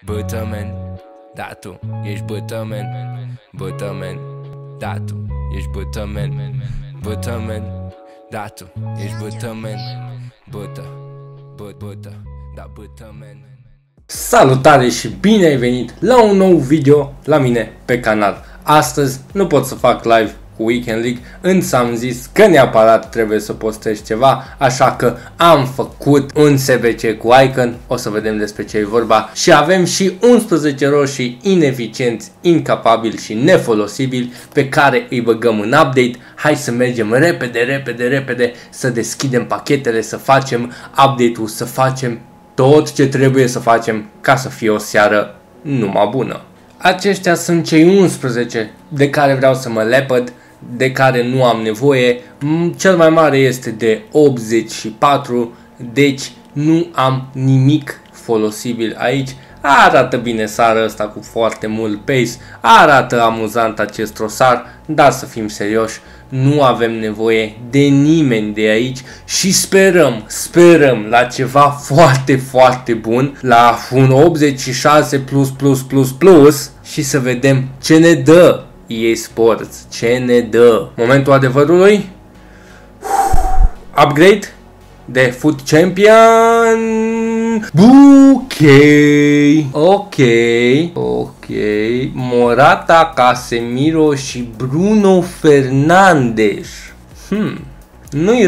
Bătămen, da tu ești bătămen. Bătămen, da tu ești bătămen. Bătămen, da tu ești bătămen. Bătă, da bătămen. Salutare și bine ai venit la un nou video la mine pe canal. Astăzi nu pot să fac live cu Weekend League, însă am zis că neapărat trebuie să postez ceva, așa că am făcut un SBC cu Icon, o să vedem despre ce e vorba, și avem și 11 roșii ineficienți, incapabili și nefolosibili pe care îi băgăm în update. Hai să mergem repede să deschidem pachetele, să facem update-ul, să facem tot ce trebuie să facem ca să fie o seară numai bună. Aceștia sunt cei 11 de care vreau să mă lepăd, de care nu am nevoie. Cel mai mare este de 84, deci nu am nimic folosibil aici. Arată bine sară ăsta cu foarte mult pace, arată amuzant acest rosar, dar să fim serioși, nu avem nevoie de nimeni de aici și sperăm la ceva foarte bun, la un 86 plus și să vedem ce ne dă EA Sports, ce ne dă. Momentul adevărului, upgrade de Foot Champion, ok, Morata, Casemiro și Bruno Fernandes. Nu-i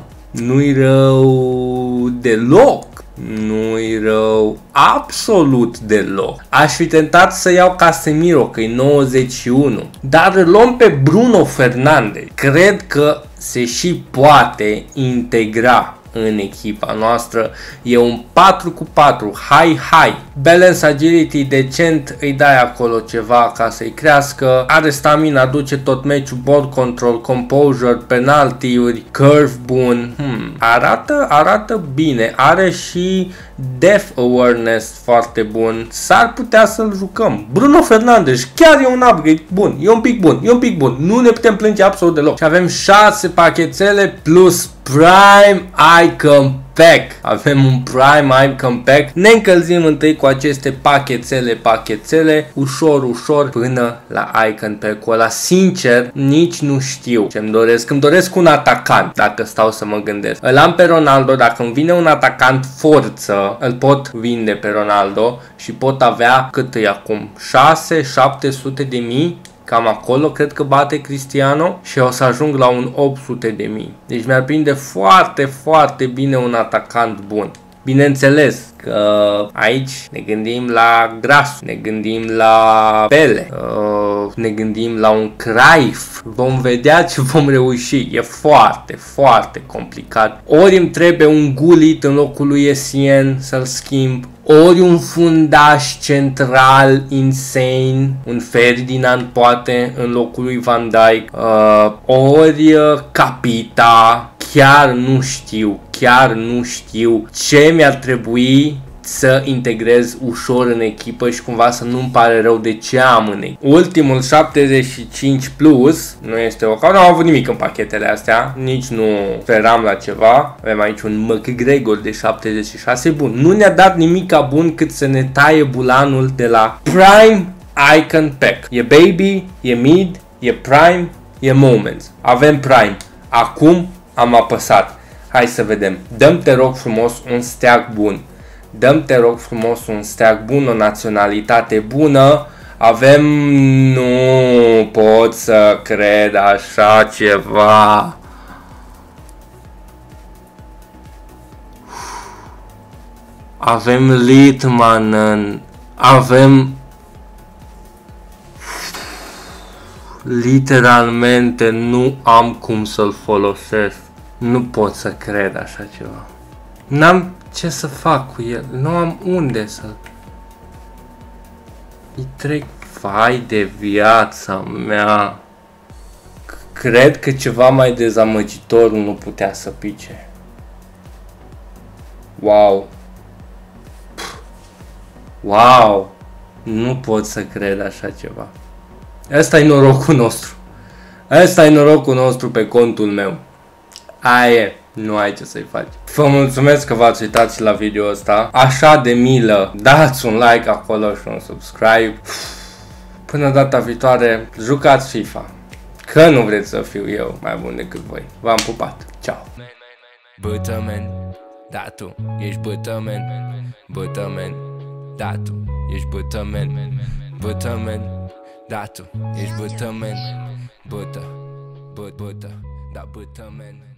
rău deloc. Nu-i rău absolut deloc. Aș fi tentat să iau Casemiro, că e 91, dar îl luăm pe Bruno Fernandes. Cred că se și poate integra în echipa noastră. E un 4x4 high. Balance agility decent, îi dai acolo ceva ca să-i crească. Are stamina, aduce tot meciul, ball control, composure, penaltiuri, curve bun. Arată bine. Are și depth awareness foarte bun. S-ar putea să-l jucăm. Bruno Fernandes chiar e un upgrade bun. E un pic bun. Nu ne putem plânge absolut deloc. Și avem 6 pachețele plus Prime Icon Pack. Avem un Prime Icon Pack. Ne încălzim întâi cu aceste pachețele, ușor până la Icon Pack-ul ăla. Sincer, nici nu știu ce-mi doresc. Îmi doresc un atacant, dacă stau să mă gândesc. Îl am pe Ronaldo, dacă îmi vine un atacant forță, îl pot vinde pe Ronaldo și pot avea, cât e acum, 600-700 de mii. Cam acolo cred că bate Cristiano și o să ajung la un 800 de mii. Deci mi-ar prinde foarte bine un atacant bun. Bineînțeles că aici ne gândim la Gras, ne gândim la Pele, ne gândim la un Cruyff. Vom vedea ce vom reuși. E foarte complicat. Ori îmi trebuie un Gullit în locul lui Essien să-l schimb, ori un fundaș central insane, un Ferdinand poate în locul lui Van Dijk, ori Capita. Chiar nu știu ce mi-ar trebui să integrez ușor în echipă și cumva să nu-mi pare rău de ce am în echipă. Ultimul 75 plus nu este ok. Nu am avut nimic în pachetele astea, nici nu speram la ceva. Avem aici un McGregor de 76, bun. Nu ne-a dat nimic bun cât să ne taie bulanul de la Prime Icon Pack. E Baby, e Mid, e Prime, e Moments. Avem Prime. Acum am apăsat. Hai să vedem. Dăm, te rog frumos, un steag bun. O naționalitate bună. Avem... Nu pot să cred așa ceva. Avem Litmanen. Avem... Literalmente nu am cum să-l folosesc. Nu pot să cred așa ceva. N-am ce să fac cu el. Nu am unde să... Îi trec. Vai de viața mea. Cred că ceva mai dezamăgitor nu putea să pice. Wow. Nu pot să cred așa ceva. Asta e norocul nostru pe contul meu. Aia e. Nu ai ce să-i faci. Vă mulțumesc că v-ați uitat și la video ăsta. Așa de milă, dați un like acolo și un subscribe. Până data viitoare, jucați FIFA. Că nu vreți să fiu eu mai bun decât voi. V-am pupat. Ciao. Bătămen, da tu ești bătămen. Bătămen, da tu ești bătămen. Bătămen, da tu ești bătămen. Bătă, da bătămen.